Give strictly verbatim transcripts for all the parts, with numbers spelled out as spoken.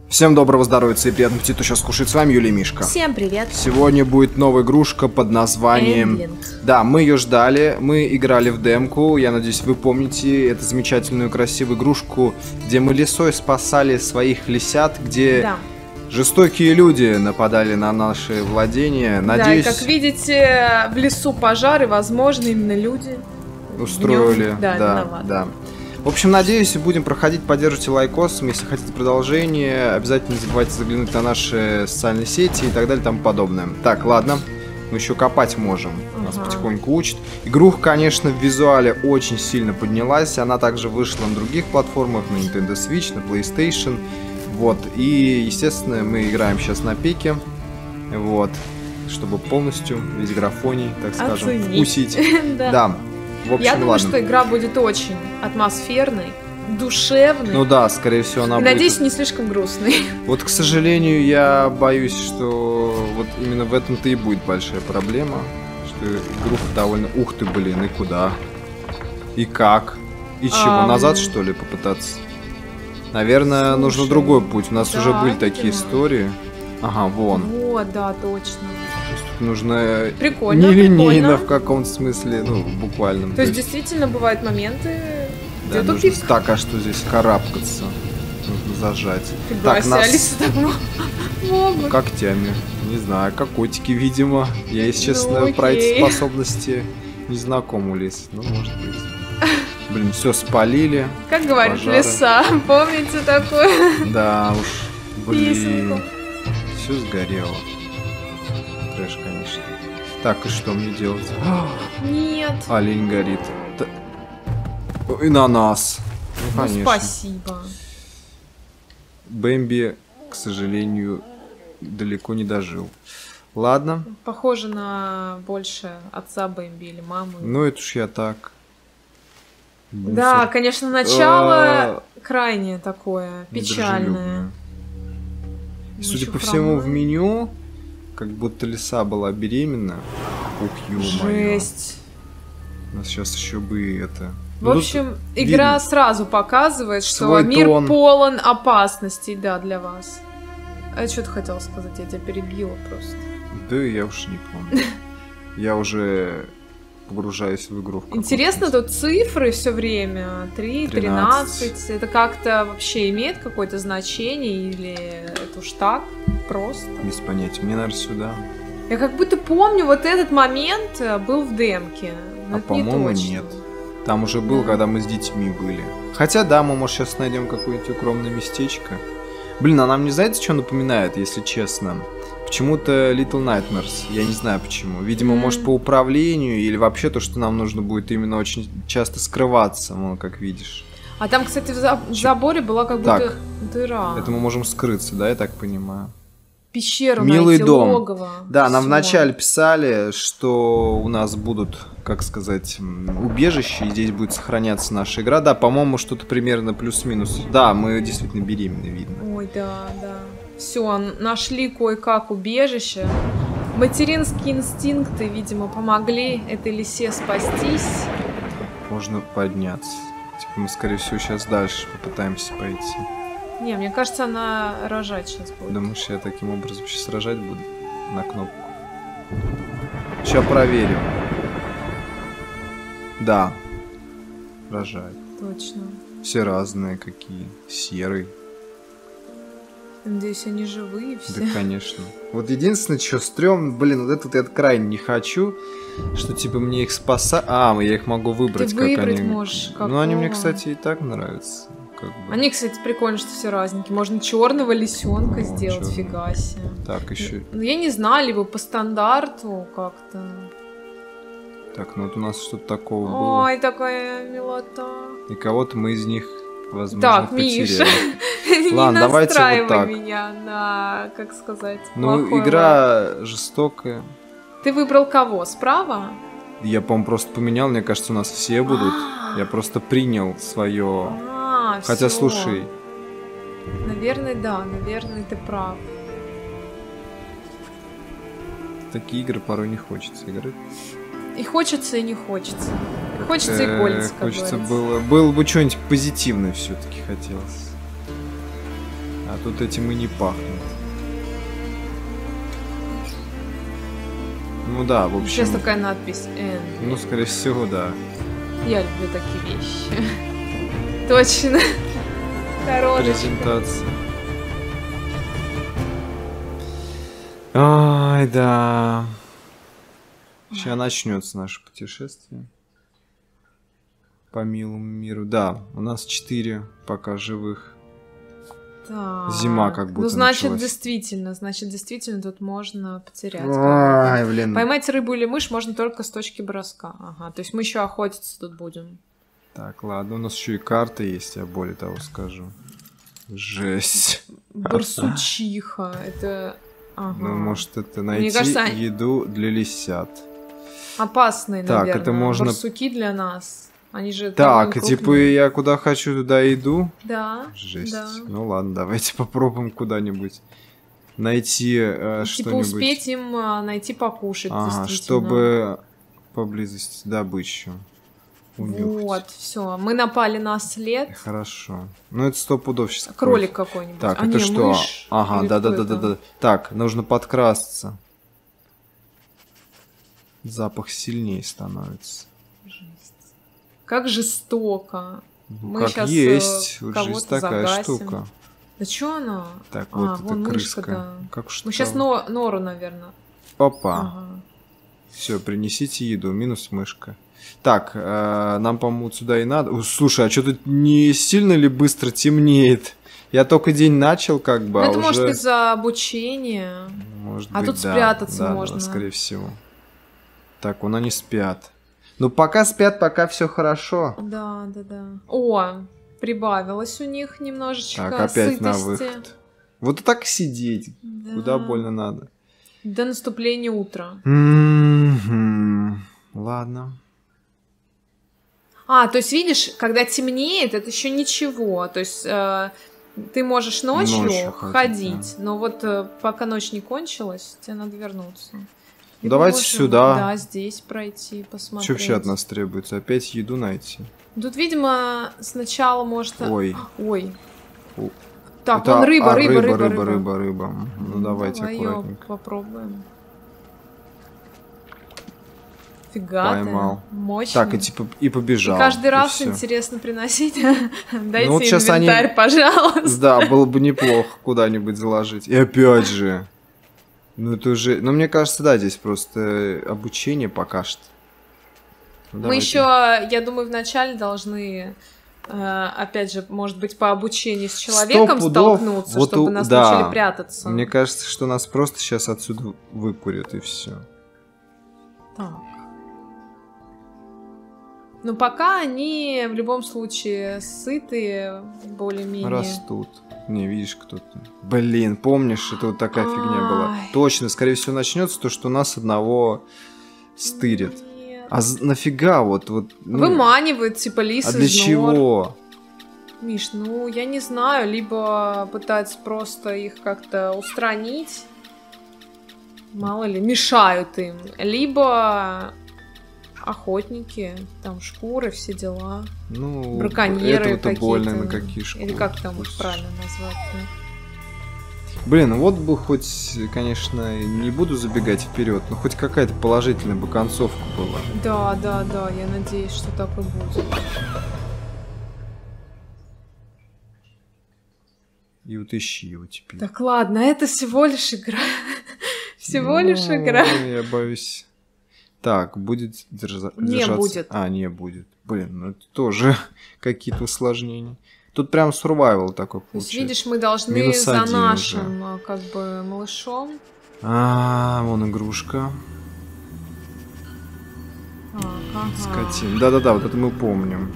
Всем доброго здоровья и приятного аппетита. Сейчас кушать с вами Юлия и Мишка. Всем привет. Сегодня будет новая игрушка под названием... Endling. Да, мы ее ждали, мы играли в демку. Я надеюсь, вы помните эту замечательную красивую игрушку, где мы лесой спасали своих лисят, где Да. жестокие люди нападали на наши владения. Надеюсь, Да, и как видите, в лесу пожар, и, возможно, именно люди устроили. в нем, да, да, виноваты. да. В общем, надеюсь, будем проходить, поддержите лайкосом. Если хотите продолжение, обязательно не забывайте заглянуть на наши социальные сети и так далее и тому подобное. Так, ладно, мы еще копать можем. Нас Ага. потихоньку учат. Игруха, конечно, в визуале очень сильно поднялась. Она также вышла на других платформах, на Nintendo Switch, на PlayStation. Вот, и, естественно, мы играем сейчас на пике. Вот, чтобы полностью весь графоний, так скажем, Оценить. вкусить. Да. Да. В общем, Я думаю, ладно. что игра будет очень атмосферной, душевной. Ну да, скорее всего, она и, будет. надеюсь, не слишком грустной. Вот, к сожалению, я боюсь, что вот именно в этом-то и будет большая проблема. Что игруха довольно... Ух ты, блин, и куда? И как? И чего? Ам. Назад, что ли, попытаться? Наверное, Слушай, нужно другой путь. У нас да, уже были такие видимо. истории. Ага, вон. Вот, да, точно. Нужно Прикольно, нелинейно прикольно. в каком-то смысле, ну, в буквальном. То есть, действительно, бывают моменты, да, где нужно... тупик. Так, а что здесь? Карабкаться. Нужно зажать. Фига Так, себе, нас... Алиса так мо- могут. Когтями. Не знаю, как котики, видимо. Я, если честно, Ну, про эти окей. способности не знаком у лис. Ну, может быть. Блин, все спалили. Как говорит пожары. лиса, помните такое? Да уж, блин. Песенку. Все сгорело. Трэш, конечно. Так, и что мне делать? Нет. Олень горит. Т- И на нас. Ну, Ну, конечно. спасибо. Бэмби, к сожалению, далеко не дожил. Ладно. Похоже на больше отца Бэмби или маму. Ну, это уж я так. Да, Мусор. конечно, начало А, крайне такое печальное. недружелюбное. И, судя Еще по всему, в хромой. меню, как будто лиса была беременна. Ух, ё-моё. Жесть. У нас сейчас еще бы это... В Ну, тут общем, игра видно. сразу показывает, что Свой мир тон. полон опасностей, да, для вас. А что ты хотела сказать? Я тебя перебила просто. Да, я уж не помню. Я уже погружаюсь в игру. в какую-то. Интересно, тут цифры все время. три, тринадцать. тринадцать. Это как-то вообще имеет какое-то значение? Или это уж так просто? Без понятия. Мне, наверное, сюда. Я как будто помню, вот этот момент э, был в демке. Но А, это не по-моему, точно. нет. Там уже был, Да. когда мы с детьми были. Хотя, да, мы, может, сейчас найдем какое-нибудь укромное местечко. Блин, а нам не знаете, что напоминает, если честно? Почему-то Little Nightmares. Я не знаю почему. Видимо, М. может, по управлению или вообще то, что нам нужно будет именно очень часто скрываться, ну, как видишь. А там, кстати, в, за- в заборе была как будто Так. дыра. Это мы можем скрыться, да, я так понимаю? Пещеру Милый найти, дом. логово. Да, нам Всё. вначале писали, что у нас будут, как сказать, м, убежища, и здесь будет сохраняться наша игра. Да, по-моему, что-то примерно плюс-минус. Да, мы действительно беременны, видно. Ой, да, да. Все, нашли кое-как убежище. Материнские инстинкты, видимо, помогли этой лисе спастись. Можно подняться. Типа мы, скорее всего, сейчас дальше попытаемся пойти. Не, мне кажется, она рожать сейчас будет. Думаешь, я таким образом сейчас рожать буду? На кнопку. Сейчас проверим. Да. Рожать. Точно. Все разные какие. Серый. Надеюсь, они живые все. Да, конечно. Вот единственное, что стрёмно, блин, вот это вот я крайне не хочу, что типа мне их спасать. А, я их могу выбрать, Ты как выбрать они. можешь, Ну, они мне, какого. кстати, и так нравятся. Как бы. Они, кстати, прикольно, что все разненькие. Можно черного лисенка О, сделать, чёрный. фига себе. Так, еще. Ну, я не знаю, либо по стандарту как-то. Так, ну вот у нас что-то такого было. Ой, такая милота. И кого-то мы из них, возможно, Так, потеряли. Миша, не Ладно, давайте вот настраивай так. меня на, как сказать, Ну, плохой лад. игра жестокая. Ты выбрал кого? Справа? Я, по-моему, просто поменял. Мне кажется, у нас все будут. А. Я просто принял свое. А, Хотя, всё. слушай, Наверное, да, наверное, ты прав. в такие игры порой не хочется играть. И хочется, и не хочется. И хочется, и Э, колется, как Хочется говорится. было, было бы что-нибудь позитивное все-таки хотелось. А тут этим и не пахнет. Ну да, в общем... Сейчас такая надпись Н. Ну, скорее всего, да. Я люблю такие вещи. Точно. Коробочка. Презентация. Ай, да. Сейчас начнется наше путешествие. По милому миру. Да, у нас четыре пока живых. Так. Зима как будто Ну, значит, началась. действительно, значит, действительно тут можно потерять. Ай, блин. Поймать рыбу или мышь можно только с точки броска. Ага, то есть мы еще охотиться тут будем. Так, ладно, у нас еще и карта есть, я более того скажу. Жесть. Барсучиха, это... Ага. Ну, может, это найти кажется, еду для лисят. Опасные, Так, наверное. это можно- Барсуки для нас. Они же Так, довольно типа крупные. я куда хочу, туда иду. Да, Жесть. да. Ну ладно, давайте попробуем куда-нибудь найти э, Типа что-нибудь. успеть им а, найти покушать, Ага, действительно. чтобы поблизости добычу. унюхать. Вот, все. Мы напали на след. Хорошо. Ну это сто пудов сейчас. Кролик какой-нибудь. Так, а это не, что? мышь. Ага, Или да, да, кто да, да, это? да. Так, нужно подкрасться. Запах сильнее становится. Жесть. Как жестоко. Ну, Мы как щас, э, есть, вот кого-то жизнь такая загасим. штука. Да чё она? Так, А, вот вон эта мышка, крыска. да. Как что? Мы сейчас нору, наверное. Опа. Ага. Все, принесите еду. Минус мышка. Так, э, нам, по-моему, сюда и надо. О, слушай, а что тут не сильно ли быстро темнеет? Я только день начал, как бы, Ну, а это уже... может из-за обучения. Может А быть, тут да, спрятаться да, да, можно. скорее всего. Так, вон они спят. Ну, пока спят, пока все хорошо. Да, да, да. О, прибавилось у них немножечко Так, опять сытости. на выход. Вот так сидеть. Да. Куда больно надо. До наступления утра. М-м-м. Ладно. А, то есть, видишь, когда темнеет, это еще ничего. То есть, э, ты можешь ночью, Ночью ходить, ходить, но вот э, пока ночь не кончилась, тебе надо вернуться. И Давайте можем, сюда. Да, здесь пройти, посмотреть. Что вообще от нас требуется? Опять еду найти. Тут, видимо, сначала может... Ой. Ой. О, Так, это- вон рыба, а, рыба, рыба, рыба, рыба, рыба, рыба. Мгм. Ну, давайте Давай её аккуратненько. попробуем. Фига Поймал. ты, мощно. Так, и типа и побежал. И каждый раз всё. интересно приносить. Дайте вот щас они- инвентарь, пожалуйста. Да, было бы неплохо куда-нибудь заложить. И опять же. Ну это уже... Ну мне кажется, да, здесь просто обучение пока что. Ну, Мы давайте. еще, я думаю, вначале должны, э, опять же, может быть, по обучению с человеком Сто пудов. столкнуться, Вот чтобы у- нас да. научили прятаться. Мне кажется, что нас просто сейчас отсюда выкурят и все. Так. Но пока они в любом случае сытые, более-менее. Растут. Не, видишь, кто-то. Блин, помнишь, это вот такая фигня была. Ай. Точно, скорее всего, начнется то, что нас одного стырит. Нет. А з- нафига вот, вот. ну, Выманивают, типа, лис а для из нор. чего? Миш, ну, я не знаю, либо пытаются просто их как-то устранить, мало ли, мешают им, либо охотники, там, шкуры, все дела, Ну, браконьеры этого-то какие-то. больно на какие шкуры. Или как там их Пусть. правильно назвать? Блин, ну вот бы хоть, конечно, не буду забегать вперед, но хоть какая-то положительная бы концовка была. Да, да, да, я надеюсь, что так и будет. И вот ищи его теперь. Так, ладно, это всего лишь игра. Всего лишь Ну, игра. Я боюсь. Так, будет держа- Не держаться. будет. А, не будет. Блин, ну это тоже какие-то усложнения. Тут прям survival такой То есть, получается. видишь, мы должны Минус за один нашим, а, как бы, малышом. А, вон игрушка. Так, ага. Скотин. Да-да-да, вот это мы помним.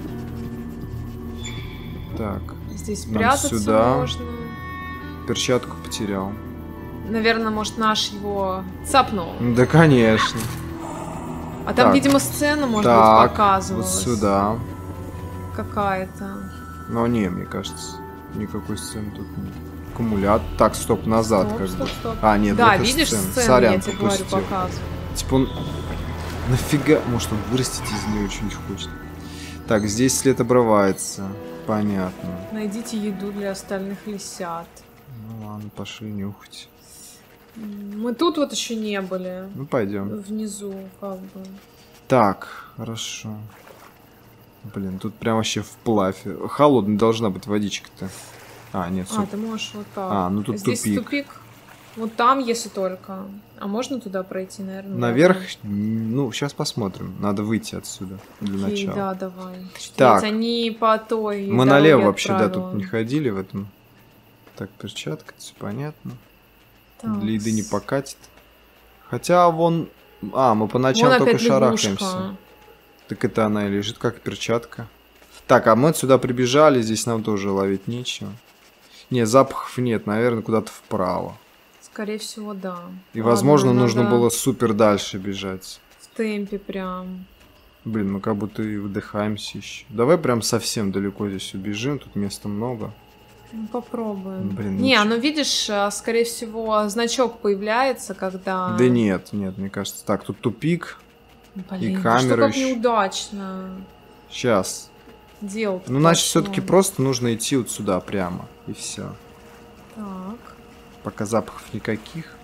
Так, Здесь Нам прятаться сюда. можно. перчатку потерял. Наверное, может, наш его цапнул. Да, конечно. А там, Так. видимо, сцена, может Так, быть, показывалась. вот сюда. Какая-то. Но не, мне кажется, никакой сцены тут нет. Аккумулятор. Так, стоп, назад Стоп, как стоп, бы. стоп. А, нет, Да, вот и видишь, сцена. сцену, Сорян, я тебе говорю, пропустил. показываю. Типа он... Нафига? Может, он вырастить из нее что-нибудь хочет. Так, здесь след обрывается. Понятно. Найдите еду для остальных лисят. Ладно, пошли нюхать. Мы тут вот еще не были. Ну, пойдем. Внизу, как бы. Так, хорошо. Блин, тут прям вообще вплавь. Холодная должна быть водичка-то. А, нет, А, ты можешь вот так. А, ну тут Здесь тупик. тупик. Вот там, если только. А можно туда пройти, наверное? Наверх? Ну, сейчас посмотрим. Надо выйти отсюда для Окей, начала. да, давай. Так. Ведь они по той Мы налево дороге вообще, да, отправила. тут не ходили в этом. Так, перчатка, все понятно. Так. Для еды не покатит. Хотя вон... А, мы по ночам Вон только опять шарахаемся. лягушка. Так это она и лежит, как перчатка. Так, а мы сюда прибежали, здесь нам тоже ловить нечего. Не, запахов нет, наверное, куда-то вправо. Скорее всего, да. И, Ладно, возможно, нужно надо было супер дальше бежать. в темпе прям. Блин, мы как будто и выдыхаемся еще. Давай прям совсем далеко здесь убежим, тут места много. Ну, попробуем. Блин, не, ничего. ну видишь, а, скорее всего, значок появляется, когда... Да нет, нет, мне кажется. Так, тут тупик. Блин, и да камера что как ещё. неудачно. Сейчас. Дело. Ну, значит, все-таки просто нужно идти вот сюда прямо. И все. Так. Пока запахов никаких.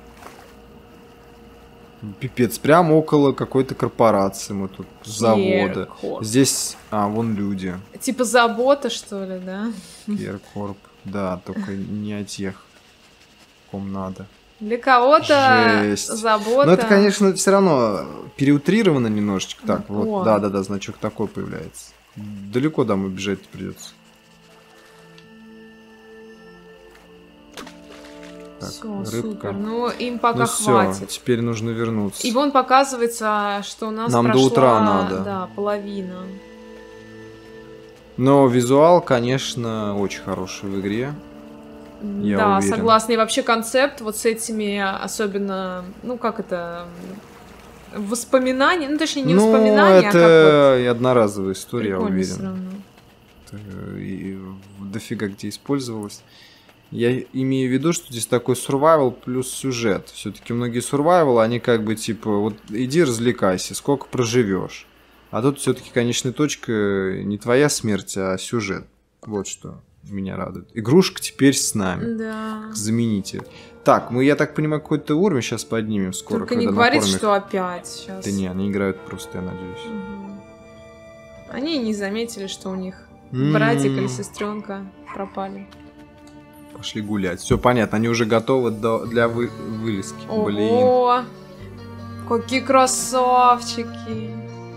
Пипец, прямо около какой-то корпорации мы тут, завода. Керкорп. Здесь, а, вон люди. Типа забота, что ли, да? Керкорп, да, только не о тех, ком надо. Для кого-то Жесть. забота. Но это, конечно, все равно переутрировано немножечко. Так, Ну, вот, о. да-да-да, значок такой появляется. Далеко домой бежать придется. Так, Все, рыбка. супер. Ну, им пока Ну все, хватит. теперь нужно вернуться. И вон показывается, что у нас Нам до прошла, утра надо. Да, половина. Но визуал, конечно, очень хороший в игре. Я да, уверен. согласна. И вообще концепт вот с этими, особенно, ну как это, воспоминания, ну точнее не ну, воспоминания, это а как и одноразовая вот история, я прикольно всё уверен. равно. Это и дофига где использовалось. Я имею в виду, что здесь такой survival плюс сюжет. Все-таки многие survival, они как бы типа, вот иди развлекайся, сколько проживешь. А тут все-таки конечная точка не твоя смерть, а сюжет. Вот что меня радует. Игрушка теперь с нами. Да. Замените. Так, мы, я так понимаю, какой-то уровень сейчас поднимем скоро. Только не когда говорит, накормим их. что опять сейчас. Да не, они играют просто, я надеюсь. Мгм. Они не заметили, что у них М. братик или сестренка пропали. Пошли гулять. Все понятно, они уже готовы до- для вы- вылазки. Блин. Ого! Какие красавчики!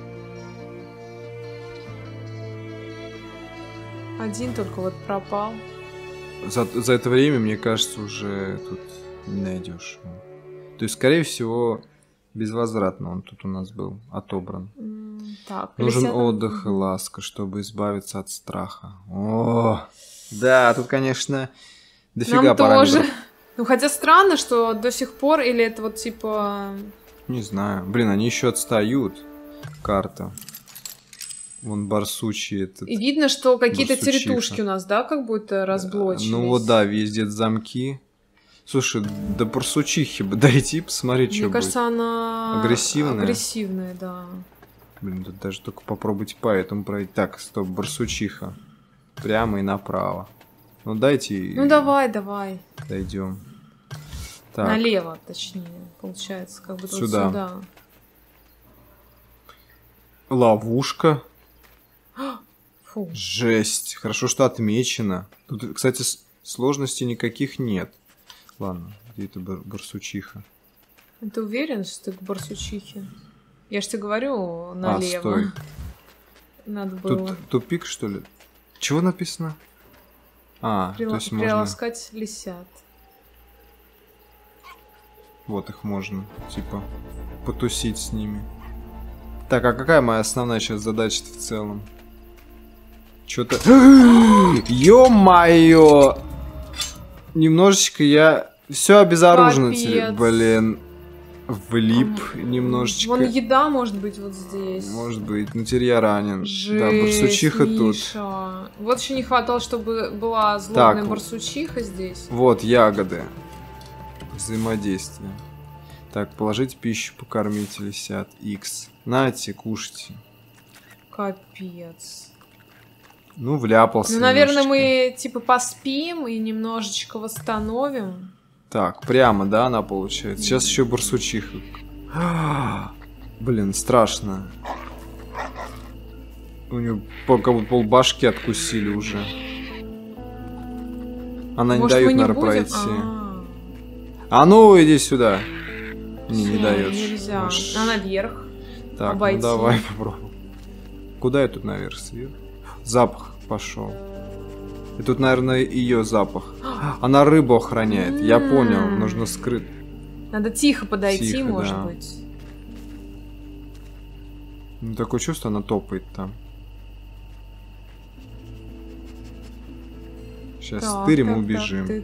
Один только вот пропал. За, за это время, мне кажется, уже тут не найдешь. То есть, скорее всего, безвозвратно он тут у нас был отобран. М, Так, Нужен летят- отдых и Мгм. ласка, чтобы избавиться от страха. О, да, тут, конечно, дофига Нам тоже. параметров. Ну, хотя странно, что до сих пор, или это вот типа... Не знаю. Блин, они еще отстают. Карта. Вон барсучий этот. И видно, что какие-то Барсучиха. теритушки у нас, да, как будто разблочились. Ну вот да, везде замки. Слушай, до барсучихи бы дойти, посмотреть, Мне что будет. кажется, она... Агрессивная? Агрессивная, да. Блин, тут даже только попробуйте по этому пройти. Так, стоп, барсучиха. Прямо и направо. Ну дайте. Ну, давай, давай. Дойдем. Так, Налево, точнее, получается, как будто вот Сюда. сюда. ловушка. Фу. Жесть. Хорошо, что отмечено. Тут, кстати, с- сложностей никаких нет. Ладно, где это бар- барсучиха? Ты уверен, что ты к барсучихе? Я ж тебе говорю, налево. А, стой. Надо было Тут тупик, что ли? Чего написано? А, прила- то есть можно... приласкать лисят. Вот их можно, типа, потусить с ними. Так, а какая моя основная сейчас задача в целом? Чё-то... Ё-моё! Немножечко я... Все обезоружено теперь. Капец. Блин. Влип немножечко. Вон еда может быть вот здесь. Может быть. Ну теперь я ранен. Жесть, Да, барсучиха тут. Миша. Вот еще не хватало, чтобы была злобная Так. барсучиха здесь. Вот, ягоды. Взаимодействие. Так, положить пищу, покормить лисят. Икс. Нате, кушайте. Капец. Ну, вляпался. Ну, наверное, немножечко. мы типа поспим и немножечко восстановим. Так, прямо, да, она получается. Сейчас еще барсучиха. Блин, страшно. У нее как будто полбашки откусили уже. Она не Может, дает, мы не наверное, будем? пройти. А, А ну, иди сюда. Не, не всё, дает. Нельзя. Может, А наверх? Так, обойти. ну давай попробуем. Куда я тут наверх сверху? Запах пошел. И тут, наверное, ее запах. Она рыбу охраняет. Я понял, нужно скрыть. Надо тихо подойти, Тихо, может да. быть. Ну, такое чувство, она топает там. Сейчас Так, стырим и так, убежим. так.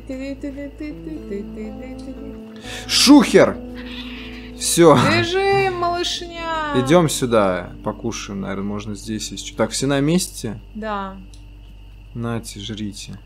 Ты-ты-ты-ты-ты-ты-ты-ты-ты-ты-ты. Шухер! Все. Бежим, малышня! Идем сюда. Покушаем, наверное, можно здесь еще. Так, все на месте? Да. Нате, жрите.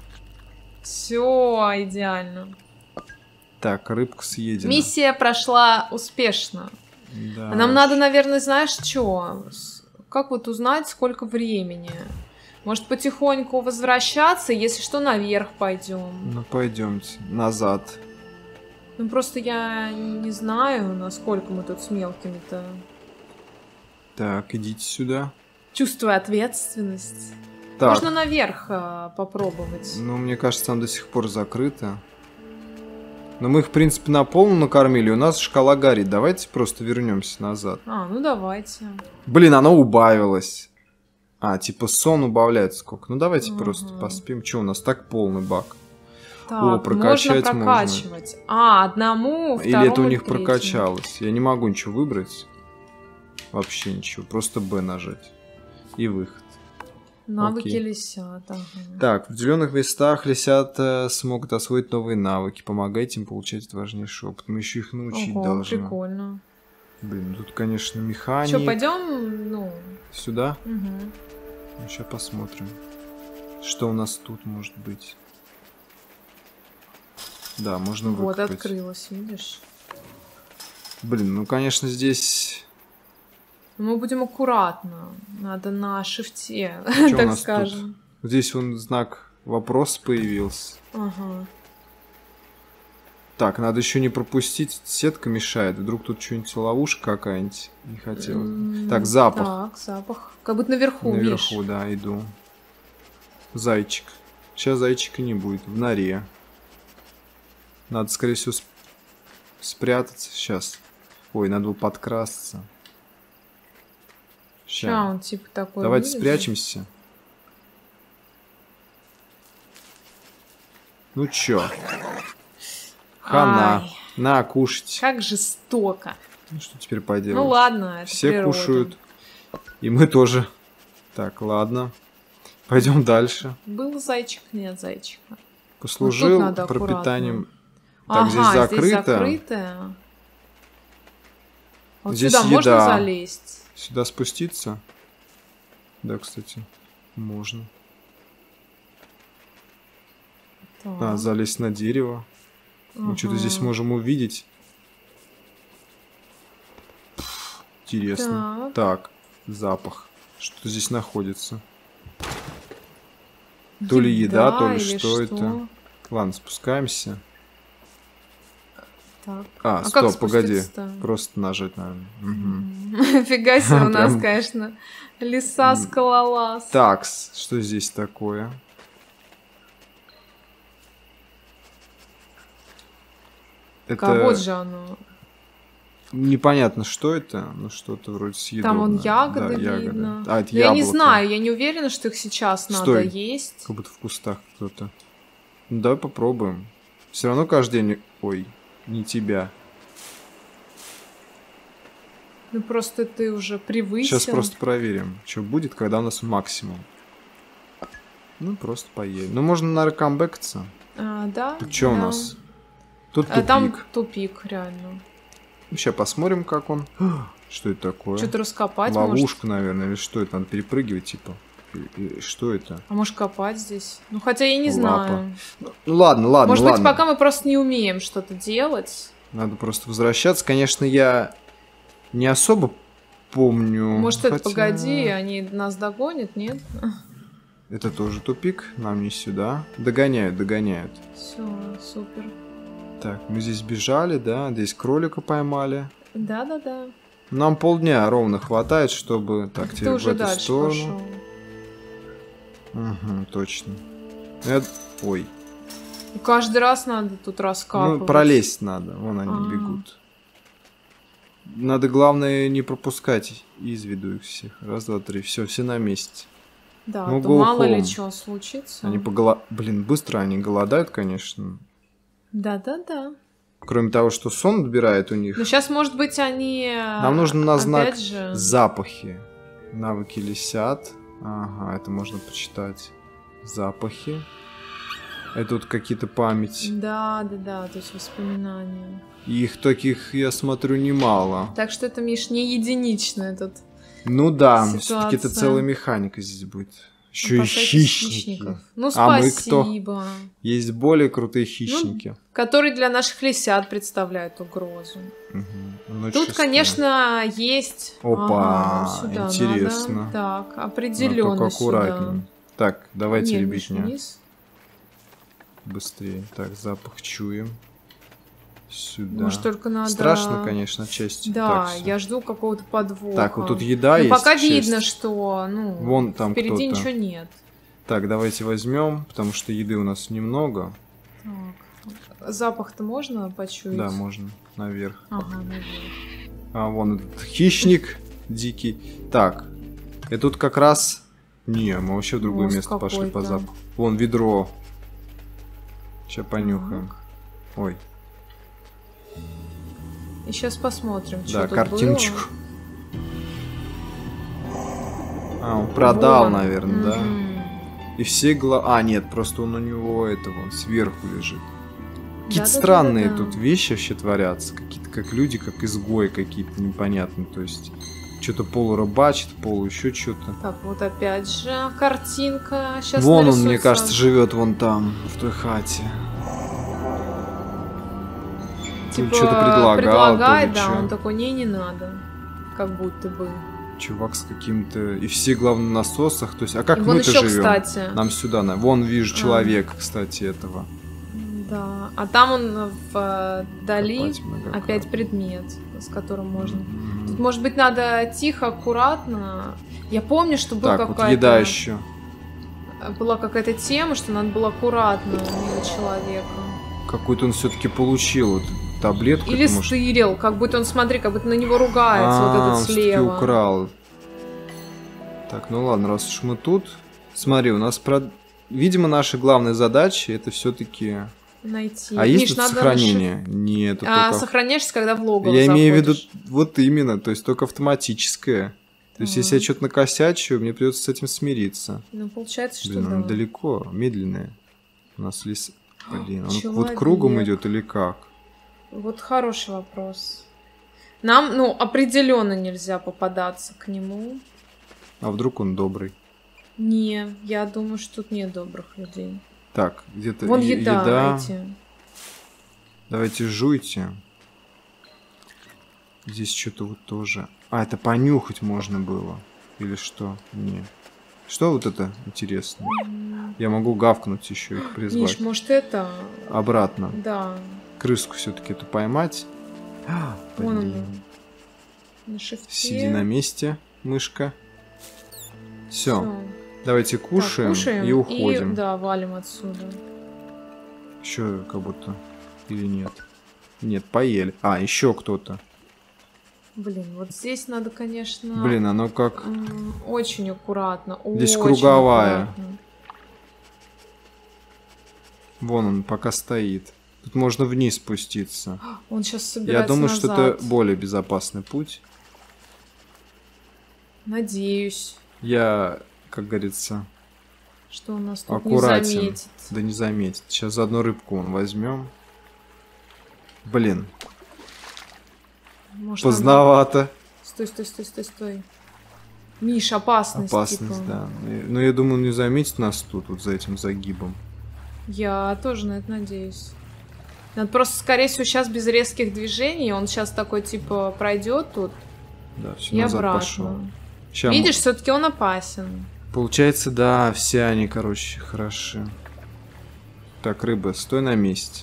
Все идеально. Так, рыбка съедена. Миссия прошла успешно. Да. А нам надо, наверное, знаешь, что? Как вот узнать, сколько времени? Может, потихоньку возвращаться, если что, наверх пойдем. Ну, пойдемте. Назад. Ну, просто я не знаю, насколько мы тут с мелкими-то. Так, идите сюда. Чувствую ответственность. Так. Можно наверх а, попробовать. Ну, мне кажется, там до сих пор закрыто. Но мы их, в принципе, на полную накормили. У нас шкала горит. Давайте просто вернемся назад. А, ну давайте. Блин, оно убавилось. А, типа сон убавляется сколько. Ну, давайте Ага. просто поспим. Че, у нас так полный бак? Так, О, прокачать можно прокачивать. А, одному, второму, Или это у них третьему. прокачалось? Я не могу ничего выбрать. Вообще ничего. Просто Б нажать. И выход. Навыки Окей. лисят. Ага. Так, в зеленых местах лисята смогут освоить новые навыки. Помогайте им получать важнейший опыт. Мы еще их научить Ого, должны. прикольно. Блин, тут, конечно, механик. Что, пойдем? Ну, Сюда? угу. Ну, сейчас посмотрим. Что у нас тут может быть? Да, можно Вот, выкопать. открылось, видишь? Блин, ну, конечно, здесь... Мы будем аккуратно. Надо на шифте, Чё у так нас скажем. тут? Здесь вон знак вопрос появился. Ага. Так, надо еще не пропустить. Сетка мешает. Вдруг тут что-нибудь ловушка какая-нибудь. Не хотел. М, Так, запах. Так, запах. Как будто наверху, Наверху, видишь? да, иду. Зайчик. Сейчас зайчика не будет. В норе. Надо, скорее всего, сп- спрятаться. Сейчас. Ой, надо было подкрасться. Ща, Ща. он типа такой Давайте выглядит. спрячемся. Ну чё? Хана. Ай, На, кушать. как жестоко. Ну что теперь поделать? Ну ладно, это Все природа. кушают. И мы тоже. Так, ладно. Пойдем дальше. Был зайчик, нет зайчика. Послужил надо аккуратно. пропитанием. Так, Ага, здесь закрыто. закрытое. Вот Здесь сюда можно еда. залезть? Сюда спуститься? Да, кстати, можно. Так. А, залезть на дерево. Мы что-то Ага. здесь можем увидеть. Пф, интересно. Так, запах. Что здесь находится? То ли еда, то ли или что это. Ладно, спускаемся. Так. А, А как стоп, погоди. спуститься-то? Просто нажать, наверное. Мгм. Фига себе у нас, Прям- конечно, лиса скалолаз. Такс, что здесь такое? Это А вот же оно. непонятно, что это, но что-то вроде съедобное. Там вон Да, ягоды ягоды. видно. А, это Но я не яблоко. знаю, я не уверена, что их сейчас надо Стой. есть. Как будто в кустах кто-то. Ну, давай попробуем. Все равно каждый день... Ой, не тебя. Ну просто ты уже привысил. Сейчас просто проверим, что будет, когда у нас максимум. Ну, просто поедем. Ну, можно, наверное, камбэкаться. А, да? Тут что у да. нас? Тут А тупик. там тупик, реально. Сейчас посмотрим, как он. Что это такое? Что-то раскопать может. Ловушка, наверное, или что это? Надо перепрыгивать, типа. И- и Что это? А может копать здесь? Ну хотя я не Лапа. знаю. Ну, ладно, ладно, Может ладно. быть, пока мы просто не умеем что-то делать. Надо просто возвращаться. Конечно, я не особо помню. Может, Хотя... это погоди, они нас догонят, нет? Это тоже тупик, нам не сюда. Догоняют, догоняют. Все, супер. Так, мы здесь бежали, да? Здесь кролика поймали. Да-да-да. Нам полдня ровно хватает, чтобы... Так, Ты теперь уже в эту дальше сторону. пошел. Угу, точно. Я... Ой. Каждый раз надо тут раскапывать. Ну, пролезть надо. Вон они А-а-а. бегут. Надо, главное, не пропускать из виду их всех. Раз, два, три. Все, все на месте. Да, Ну, то go мало ли home. что случится. Они поголо... Блин, быстро они голодают, конечно. Да-да-да. Кроме того, что сон отбирает у них. Но сейчас, может быть, они... Нам нужно на знак опять же... запахи. Навыки лисят. Ага, это можно почитать. Запахи. Это тут какие-то память. Да-да-да, то есть воспоминания. И их таких, я смотрю, немало. Так что это, Миш, не единично этот. Ну да, Ситуация. все-таки это целая механика здесь будет. Еще и Опасайтесь хищники. хищников. Ну, А мы спасибо. Есть более крутые хищники. Ну, которые для наших лисят представляют угрозу. Угу. Ночь Тут, шестая. конечно, есть... Опа, Ага, сюда интересно. надо. Так, Но определенно только аккуратнее. сюда. Так, давайте, Нет, ребятня, вниз. быстрее. Так, запах чуем. Сюда. Может, только надо... Страшно, конечно, часть. Да, Так, всё. я жду какого-то подвоха. Так, вот тут еда Но есть. пока шесть. видно, что, ну, Вон там впереди кто-то. ничего нет. Так, давайте возьмем, потому что еды у нас немного. Так. Запах-то можно почуять? Да, можно наверх. Ага, наверх. А вон этот хищник дикий. Так, и тут как раз... Не, мы вообще в другое Мост место пошли по какой-то. запаху. Вон ведро. Сейчас понюхаем. Ой, И сейчас посмотрим, что да, тут картиночку. было. А, он продал, Вон. наверное, да? Мгм. И все гла... А, нет, просто он у него это вон сверху лежит. Какие-то Да-да-да-да-да. странные тут вещи вообще творятся. Какие-то как люди, как изгои какие-то непонятные. То есть, что-то полурыбачит, полу еще что-то. Так, вот опять же картинка. Сейчас Вон он, мне кажется, живет вон там, в той хате. Типа, что-то предлагал, предлагает, то ли да, чё. он такой, не, не надо. Как будто бы. Чувак с каким-то... И все, главное, на насосах. То есть, а как И вон мы-то еще, живем? кстати. Нам сюда, на... Вон вижу А. человека, кстати, этого. Да. А там он вдали Копать многократно. опять предмет, с которым можно. Мгм. Тут, может быть, надо тихо, аккуратно. Я помню, что была Так, вот какая-то... еда еще. Была какая-то тема, что надо было аккуратно мимо человека. Какую-то он все-таки получил. Вот, таблетку. Или это, может... стырил, как будто он, смотри, как будто на него ругается, А, вот он этот всё-таки слева. украл. Так, ну ладно, раз уж мы тут. Смотри, у нас про... Видимо, наша главная задача это все-таки. Найти. А есть Миш, тут надо сохранение? Нет, это А, только... сохраняешься, когда в логово Я имею в виду заходишь. вот именно, то есть только автоматическое. То есть, если я Ага. что-то накосячу, мне придется с этим смириться. Ну, получается, что Блин, да. он далеко, медленное. У нас лес. Блин, он вот Человек. кругом идет или как? Вот хороший вопрос. Нам, ну, определенно нельзя попадаться к нему. А вдруг он добрый? Не, я думаю, что тут нет добрых людей. Так, где-то Вон е- еда, эти. Давайте жуйте. Здесь что-то вот тоже. А, это понюхать можно было. Или что? Не. Что вот это интересно? М, Я могу гавкнуть еще их призвать. Миш, может это... Обратно. Да, Крыску все-таки эту поймать. А, вон блин. он. На шифте. Сиди на месте, мышка. Все, Всё. давайте Так, кушаем, кушаем и уходим. И, да, валим отсюда. Еще как будто. Или нет? Нет, поели. А, еще кто-то. Блин, вот здесь надо, конечно... Блин, оно как... м, очень аккуратно. Здесь очень круговая. аккуратно. Вон он пока стоит. Тут можно вниз спуститься. Он сейчас собирается Я думаю, что назад. это более безопасный путь. Надеюсь, Я, как говорится, что он нас тут аккуратен. не заметит. Да не заметит. Сейчас заодно рыбку вон возьмем. Блин, Может, поздновато. надо- Стой, стой, стой, стой, стой. Миш, опасность. Опасность, типа. да. Но я думаю, он не заметит нас тут, вот за этим загибом. Я тоже на это надеюсь. Надо просто, скорее всего, сейчас без резких движений. Он сейчас такой, типа, пройдет тут. Да, все И назад обратно. пошел. Ща Видишь, все-таки он опасен. Получается, да, все они, короче, хороши. Так, рыба, стой на месте.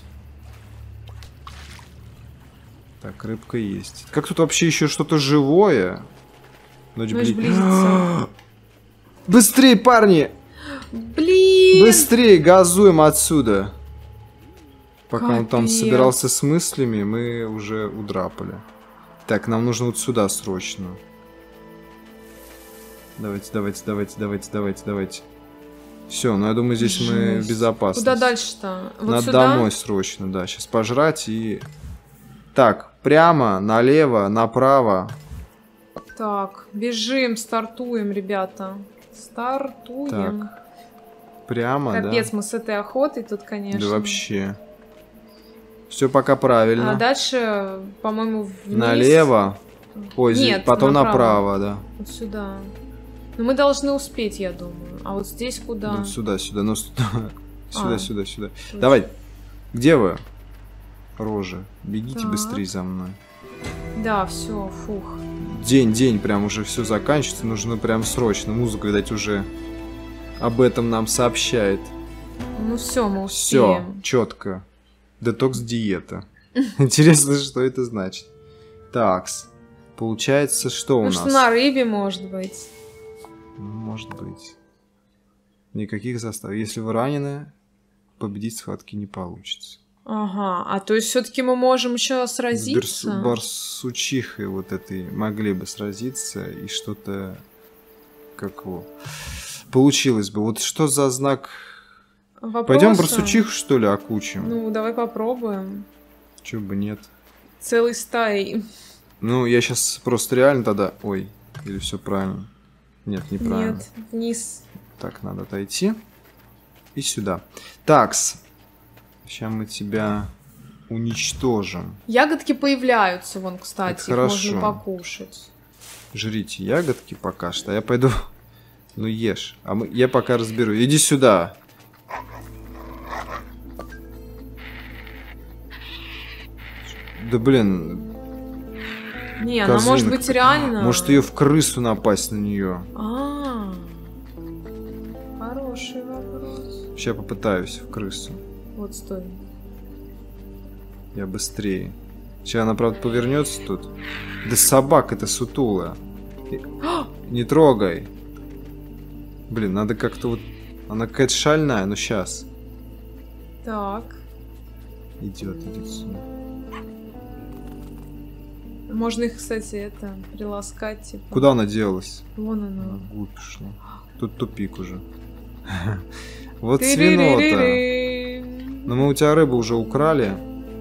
Так, рыбка есть. Как тут вообще еще что-то живое? Ночь, Ночь бли- близится. Быстрее, парни! Блин! Быстрее, газуем отсюда. Пока он там Капец. собирался с мыслями, мы уже удрапали. Так, нам нужно вот сюда срочно. Давайте, давайте, давайте, давайте, давайте, давайте. Все, ну я думаю, здесь мы в Жесть. безопасности. Куда дальше-то? Вот Надо сюда? домой срочно, да. Сейчас пожрать и... Так, прямо, налево, направо. Так, бежим, стартуем, ребята. Стартуем. Прямо, Капец, да? мы с этой охотой тут, конечно. Да вообще. Все пока правильно. А дальше, по-моему, вниз. Налево. Ой, здесь, Нет, потом направо. направо, да. Вот сюда. Ну, мы должны успеть, я думаю. А вот здесь куда? Вот сюда, сюда, ну сюда, сюда, А. сюда, сюда. Точно. Давай, где вы? Рожи, бегите Так. быстрее за мной. Да, все, фух. День, день, прям уже все заканчивается, нужно прям срочно. Музыка, видать, уже об этом нам сообщает. Ну все, мы Все, успеем. четко. Детокс-диета. Интересно, что это значит. Такс. Получается, что у Ну нас? что на рыбе, может быть. Ну, может быть. Никаких застав. Если вы ранены, победить схватки не получится. Ага, а то есть все-таки мы можем еще С сразиться? берс- барсучихой вот этой могли бы сразиться, и что-то... Как его... Получилось бы. Вот что за знак... Вопросы? Пойдем барсучиху, что ли, окучим? Ну, давай попробуем. Чё бы нет. Целой стаей. Ну, я сейчас просто реально тогда... Ой, или все правильно? Нет, неправильно. Нет, вниз. Так, надо отойти. И сюда. Такс. Сейчас мы тебя уничтожим. Ягодки появляются, вон, кстати, Это их хорошо. можно покушать. Жрите ягодки пока что. Я пойду... Ну, ешь. А мы... я пока разберу. Иди сюда. Да блин, Не, она Козлина может быть какая-то. реально... может ее в крысу напасть на нее. А, хороший вопрос. Сейчас попытаюсь в крысу. Вот, стой. Я быстрее. Сейчас она, правда, повернется тут. Да собака это сутулая. И- Не трогай. Блин, надо как-то вот... Она какая-то шальная, но сейчас. Так. Идет, идет сюда. Можно их, кстати, это, приласкать, типа. Куда она делась? Вон Она она. вглубь шла. Тут тупик уже. Вот свинота. Тыры-ры-ры-ры. Но мы у тебя рыбу уже украли.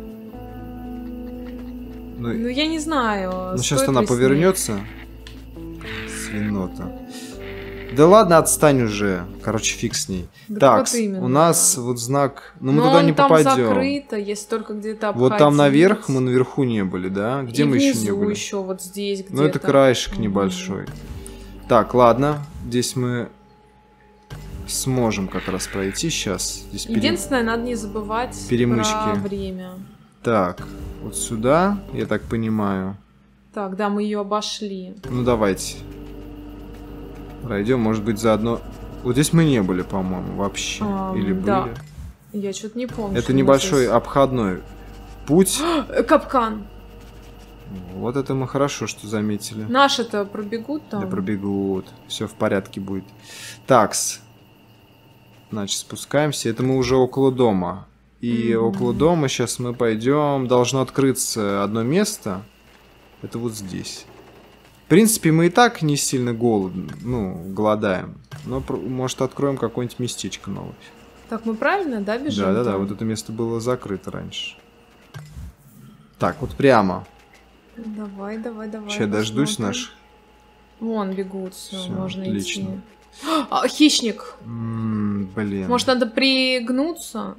Ну, Ну, я не знаю. ну сейчас стоит она ли с ней. повернется. Свинота. Да ладно, отстань уже. Короче, фиг с ней. Да Так, вот именно. у нас вот знак... Ну, мы Но туда он не там попадем. закрыто, если только где-то Вот там обходить. наверх мы наверху не были, да? Где И мы еще внизу не были? еще вот здесь где-то. Ну, это краешек Мгм. небольшой. Так, ладно. Здесь мы сможем как раз пройти сейчас. Здесь пере- Единственное, надо не забывать Перемычки. про время. Так, вот сюда, я так понимаю. Так, да, мы ее обошли. Ну, давайте. Пройдем, может быть, заодно... Вот здесь мы не были, по-моему, вообще. Ам, Или да. были. Я что-то не помню. Это что мы небольшой здесь- обходной путь. Э, Капкан. Вот это мы хорошо, что заметили. Наши-то пробегут там? Да пробегут. Все в порядке будет. Такс. Значит, спускаемся. Это мы уже около дома. И Мгм. около дома сейчас мы пойдем. Должно открыться одно место. Это вот здесь. В принципе, мы и так не сильно голодны. Ну, голодаем. Но, про- может, откроем какое-нибудь местечко новое. Так, мы правильно, да, бежим? Да-да-да, там? вот это место было закрыто раньше. Так, вот прямо. Давай, давай, давай. Сейчас дождусь посмотрим. наш. Вон бегут, все, Всё, можно отлично. идти. А, хищник. М, блин. Может, надо пригнуться?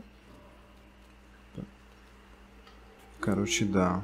Короче, да.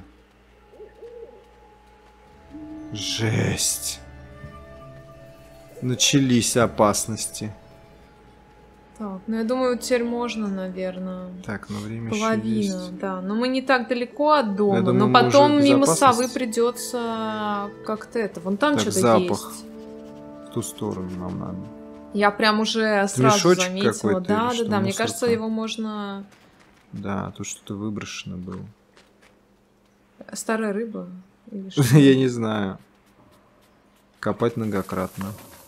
Жесть. Начались опасности. Так, ну я думаю, теперь можно, наверное. Так, но время еще Половина, есть. да. Но мы не так далеко от дома. Я думаю, но мы потом уже в мимо безопасности. совы придется как-то это. Вон там Так, что-то запах. есть. В ту сторону нам надо. Я прям уже сразу мешочек заметила. какой-то Да, или да, что, да. Мне мусорка? кажется, его можно. Да, тут что-то выброшено было. Старая рыба. Или что? Я не знаю. Копать многократно.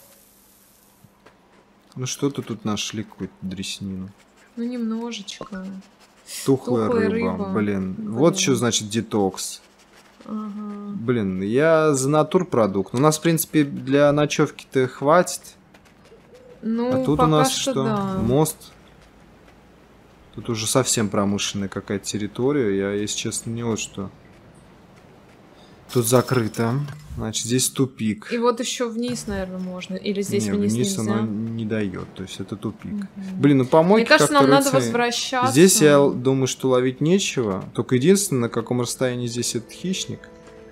Ну что-то тут нашли, какую-то дреснину. Ну, немножечко. Тухлая, Тухлая рыба. рыба. Блин. Блин. Вот что значит детокс. Ага. Блин, я за натурпродукт. У нас, в принципе, для ночевки-то хватит. Ну, А тут пока у нас что, что? да. Мост. Тут уже совсем промышленная какая-то территория. Я, если честно, не вот что. Тут закрыто. Значит, здесь тупик. И вот еще вниз, наверное, можно. Или здесь не, вниз, вниз нельзя. оно не дает. То есть это тупик. Мгм. Блин, ну помойки Мне кажется, как-то нам надо рыться- возвращаться. Здесь я думаю, что ловить нечего. Только единственное, на каком расстоянии здесь этот хищник.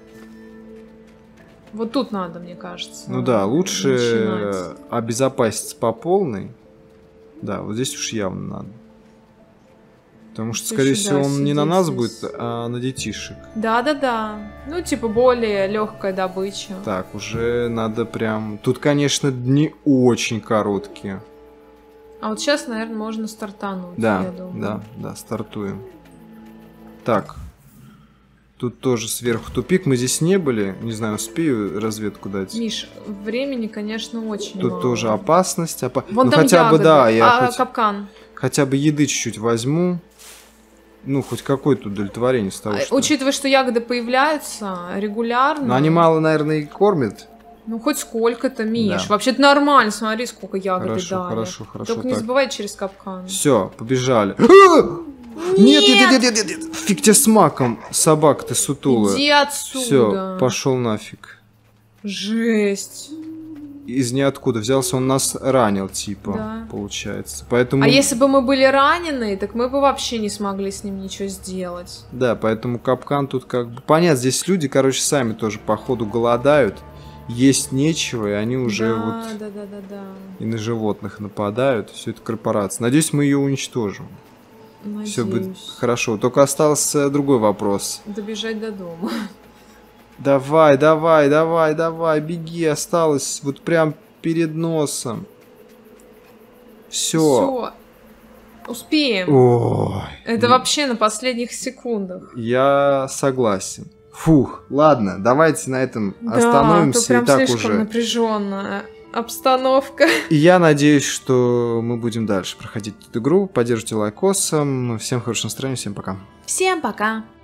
Вот тут надо, мне кажется. Ну да, лучше начинать. обезопаситься по полной. Да, вот здесь уж явно надо. Потому что, Ты скорее еще, всего, да, он не на нас сидеть будет, здесь. а на детишек. Да, да, да. Ну, типа, более легкая добыча. Так, уже надо прям... Тут, конечно, дни очень короткие. А вот сейчас, наверное, можно стартануть. Да, я думаю. да, да, стартуем. Так. Тут тоже сверху тупик. Мы здесь не были. Не знаю, успею разведку дать. Миш, времени, конечно, очень Тут мало. тоже опасность. Опа... Вон ну, там хотя ягоды. бы, да, я а, хоть, капкан. хотя бы еды чуть-чуть возьму. Ну, хоть какое-то удовлетворение с того, А, что... Учитывая, что ягоды появляются регулярно. Но они мало, наверное, и кормят. Ну, хоть сколько-то, Миш. Да. Вообще-то нормально, смотри, сколько ягоды Хорошо, дали. хорошо, хорошо. Только не так. забывай через капкан. Все, побежали. Нет, нет, нет, нет, нет, нет. Фиг тебе с маком, собака ты сутулая. Иди отсюда. Все, пошел нафиг. Жесть. Из ниоткуда взялся, он нас ранил, типа, Да. получается. Поэтому... А если бы мы были ранены, так мы бы вообще не смогли с ним ничего сделать. Да, поэтому капкан тут как бы... Понятно, здесь люди, короче, сами тоже походу голодают. Есть нечего, и они уже да, вот да, да, да, да. и на животных нападают. Все это корпорация. Надеюсь, мы ее уничтожим. Надеюсь. Все будет хорошо. Только остался другой вопрос. Добежать до дома. Давай, давай, давай, давай, беги, осталось вот прям перед носом. Все. Все. Успеем. Ой. Это вообще на последних секундах. Я согласен. Фух, ладно, давайте на этом Да, остановимся. тут прям И так слишком уже. напряженная обстановка. И я надеюсь, что мы будем дальше проходить эту игру. Поддержите лайкосом. Всем хорошего настроения, всем пока. Всем пока.